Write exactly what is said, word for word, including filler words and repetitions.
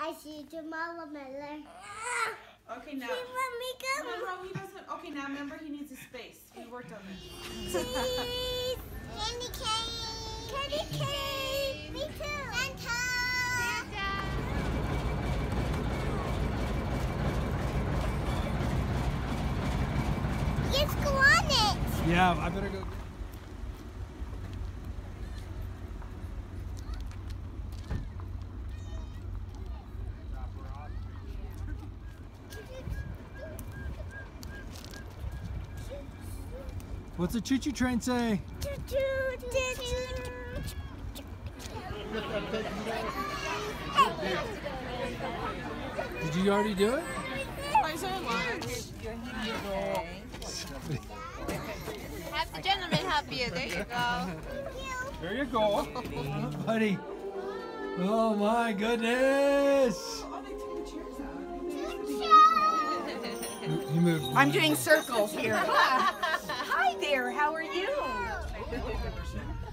I see you tomorrow, Miller. Okay, now. She let me go. Monroe, he doesn't. Okay, now remember he needs a space. We worked on this. Cheese. Candy cane. Candy cane. Me too. Santa. Santa. Let's go on it. Yeah, I better go. What's the choo-choo train say? Choo-choo, choo-choo. Did you already do it? Is there lunch? Have the gentleman help you. There you go. There you go. Buddy. Oh my goodness. Oh, they took the chairs out. You moved. I'm doing circles here. Hi there, how are you?